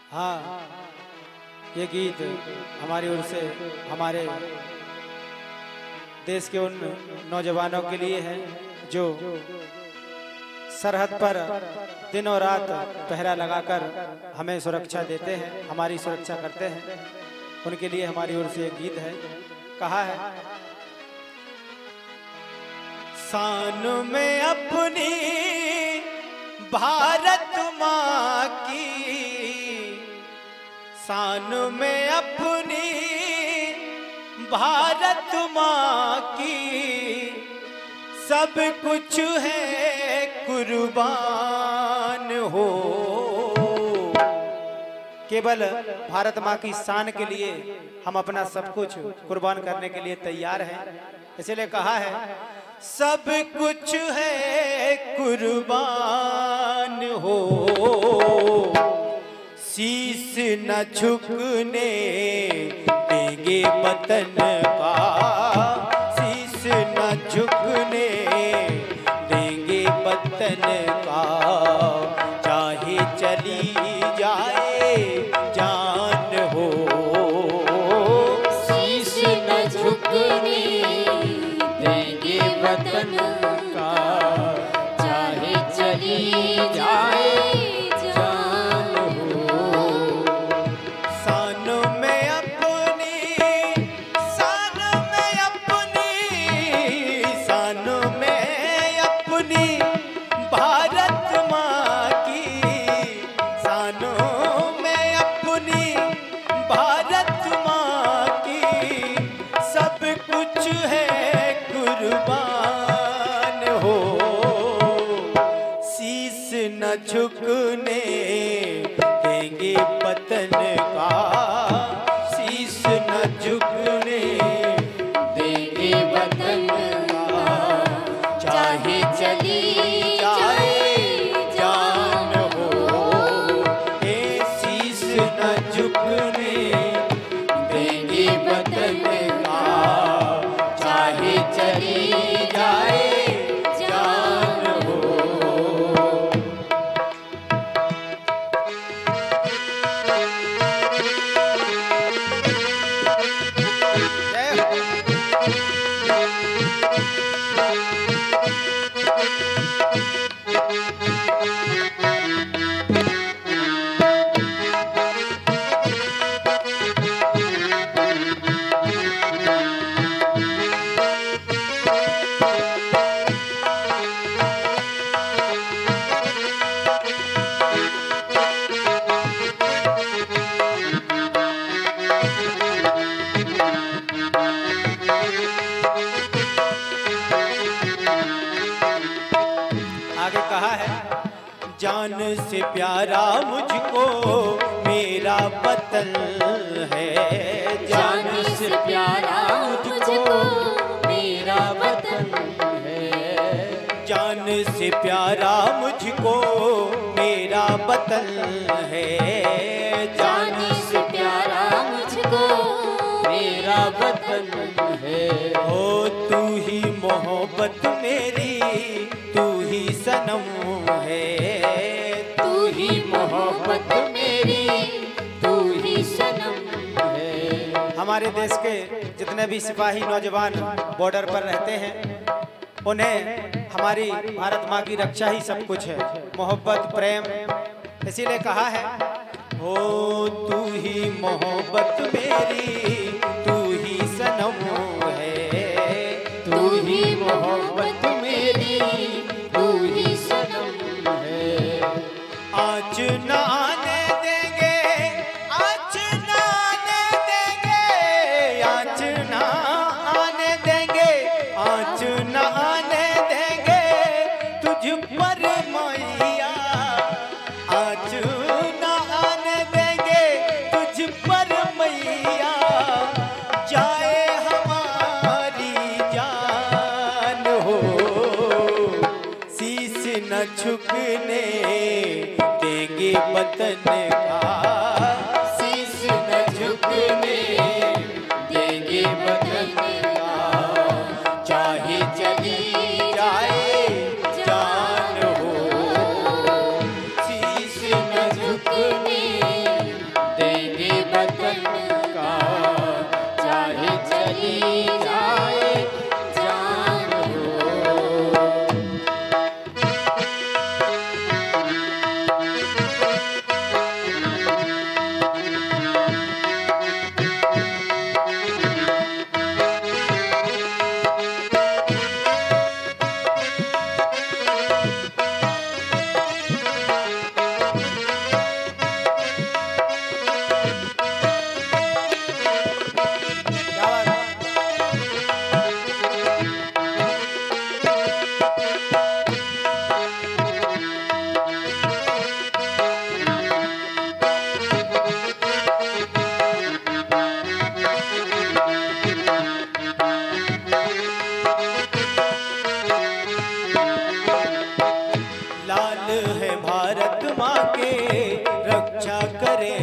हाँ, ये गीत हमारी ओर से हमारे देश के उन नौजवानों के लिए है जो सरहद पर दिन और रात पहरा लगाकर हमें सुरक्षा देते हैं, हमारी सुरक्षा करते हैं। उनके लिए हमारी ओर से एक गीत है। कहा है, शान में अपनी भारत माँ की, शान में अपनी भारत माँ की, सब कुछ है कुर्बान हो। केवल भारत माँ की शान के लिए हम अपना सब कुछ कुर्बान करने के लिए तैयार हैं। इसलिए कहा है, सब कुछ है कुर्बान हो, शीश न झुकने देंगे वतन का, शीश न झुकने देंगे वतन का, चाहे चली जाए जान हो, शीश न झुकने देंगे वतन का, चाहे चली जाए जान हो। शान में अपनी, शान में अपनी, शान में अपनी भारत माँ की, शान में अपनी भारत माँ की, सब कुछ है कुर्बान हो, शीश न झुकने देंगे वतन का, शीश न झुकने देंगे वतन का, चाहे चली जाए जान हो, ए शीश न झुकने देंगे वतन का, चाहे चली जाए जान हो। जय हो। आगे कहा है, जान से प्यारा मुझको मेरा वतन है, जान से प्यारा मुझको मेरा वतन है, जान से प्यारा मुझको मेरा वतन है, जान से प्यारा मुझको मेरा वतन है। ओ तू ही मोहब्बत मेरी, तू ही सनम है, तू ही मोहब्बत मेरी, तू ही सनम है। हमारे देश के जितने भी सिपाही नौजवान बॉर्डर पर रहते हैं, उन्हें हमारी भारत माँ की रक्षा ही सब कुछ है, मोहब्बत प्रेम। इसीलिए कहा है, हो तू ही मोहब्बत मेरी, तू ही सनम है, तू ही मोहब्बत मेरी, तू ही सनम है। आज न आने देंगे, आज न आने देंगे, आज न आने देंगे, आज न आने देंगे तुझ पर मैया, आज न आने देंगे तुझ पर मैया,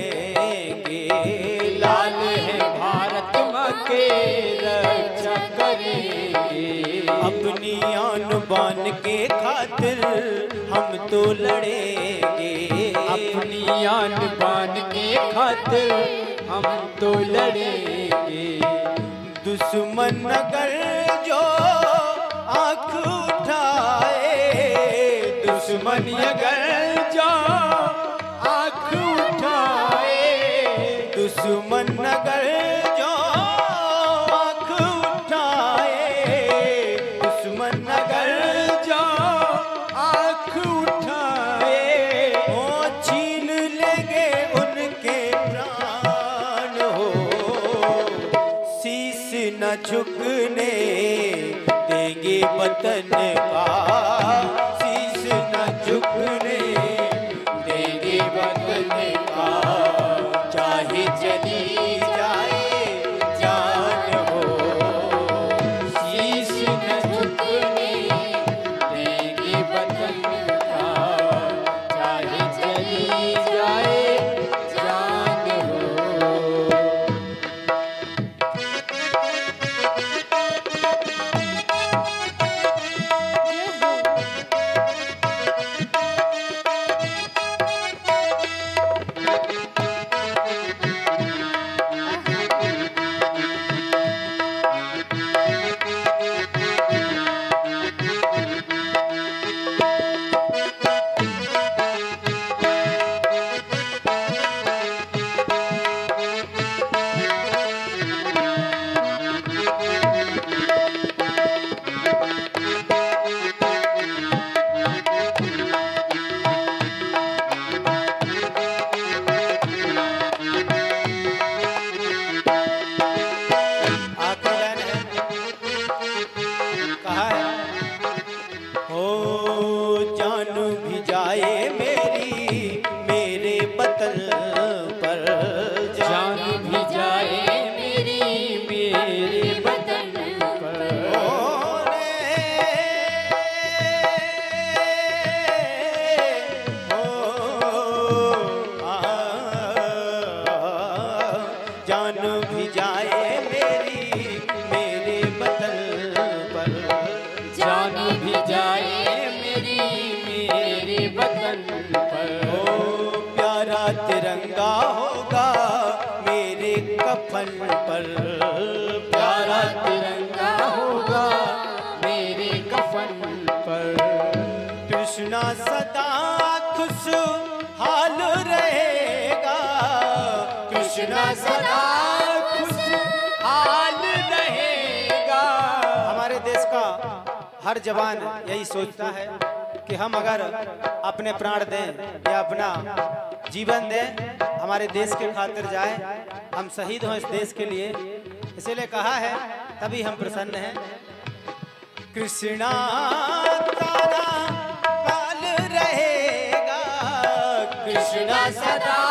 लड़ेंगे। लाल है भारत माँ के रक्षा करेंगे। अपनी आन बान के खातिर हम तो लड़ेंगे। अपनी आन बान के खातिर हम तो लड़ेंगे। दुश्मन अगर जो आँख उठाए, दुश्मन अगर जो आँख उठाए, दुश्मन अगर जो आँख उठाए, दुश्मन अगर जो आँख उठाए, वो छीन लेंगे उनके प्राण हो। शीश न झुकने देंगे वतन का, शीश न झुकने देंगे वतन का। चाहे चली जाए जान हो, शीश न झुकने देंगे वतन का। चाहे चली जाए जान हो। तिरंगा होगा मेरे कफन पर, प्यारा तिरंगा होगा मेरे कफन पर। कृष्णा सदा खुशहाल रहेगा, कृष्णा सदा खुशहाल रहेगा। हमारे देश का हर जवान यही सोचता है कि हम अगर अपने प्राण दें या अपना जीवन दें, हमारे देश के खातिर जाए, हम शहीद हों इस देश के लिए। इसीलिए कहा है, तभी हम प्रसन्न हैं। कृष्णा तारा काल रहेगा, कृष्णा सदा